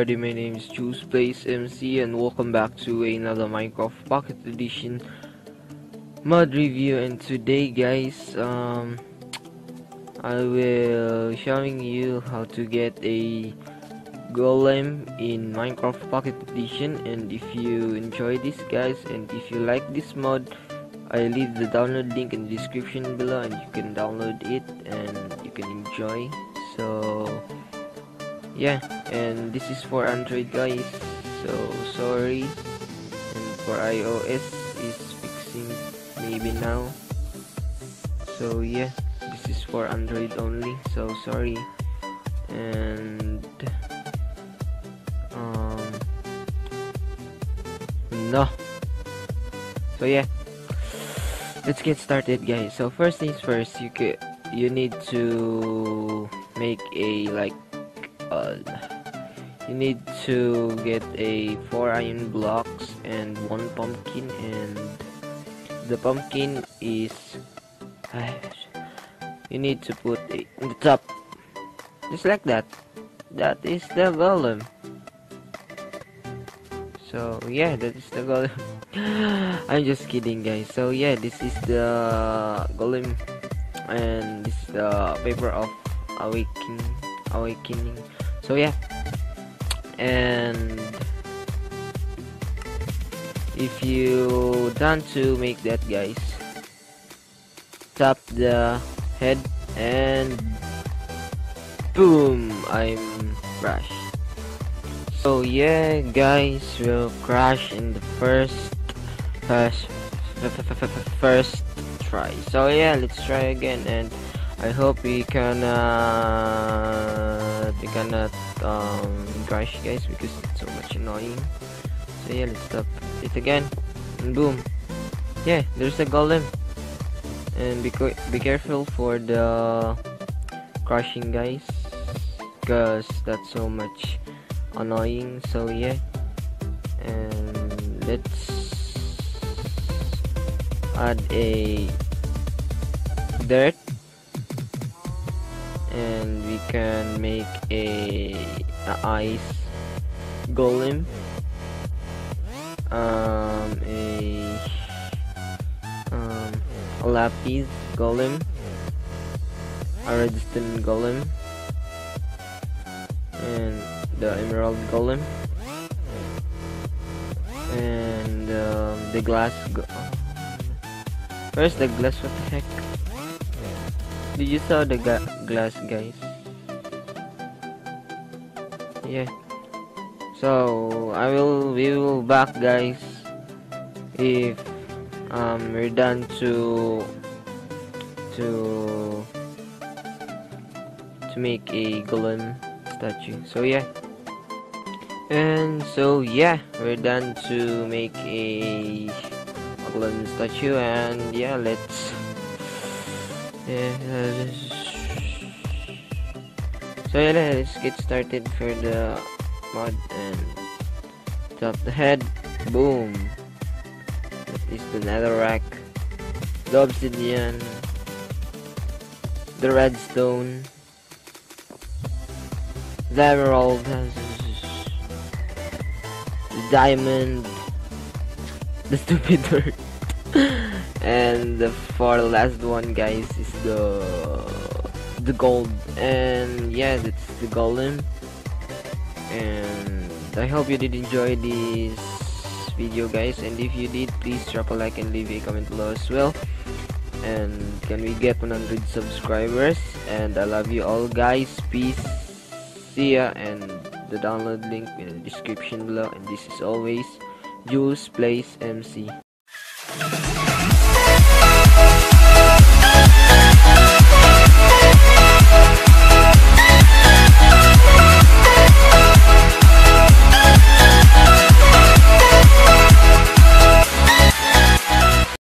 everybody, my name is JulesPlaysMC and welcome back to another Minecraft Pocket Edition mod review. And today guys, I will showing you how to get a Golem in Minecraft Pocket Edition. And if you enjoy this guys, and if you like this mod, I leave the download link in the description below and you can download it and you can enjoy. So yeah, and this is for Android guys, so sorry. And for iOS is fixing maybe now. So yeah, this is for Android only, so sorry. And no, so yeah, let's get started guys. So first things first, you need to make a you need to get a 4 iron blocks and 1 pumpkin, and the pumpkin is you need to put it on the top, just like that. That is the golem. So yeah, that is the golem. I'm just kidding guys. So yeah, this is the golem, and this is the paper of awakening. So yeah, and if you done to make that guys, tap the head and boom, I'm crashed. So yeah guys, we'll crash in the first try. So yeah, let's try again, and I hope we cannot crash guys, because it's so much annoying. So yeah, let's stop it again, and boom, yeah, there's a golem. And be careful for the crashing guys, because that's so much annoying. So yeah, and let's add a dirt, and we can make a ice golem, a lapis golem, a redstone golem, and the emerald golem, and the glass where's the glass? What the heck? Did you saw the glass guys? Yeah, so we will back guys if we're done to make a golem statue. So yeah, and so yeah, we're done to make a golem statue, and yeah, let's so yeah, let's get started for the mod. And tap the head, boom, that is the netherrack, the obsidian, the redstone, the emerald, the diamond, the stupid dirt, and the for the last one guys is the gold. And yeah, that's the golem. And I hope you did enjoy this video guys, and if you did, please drop a like and leave a comment below as well. And can we get 100 subscribers? And I love you all guys, peace, see ya. And the download link in the description below. And this is always JulesPlaysMC.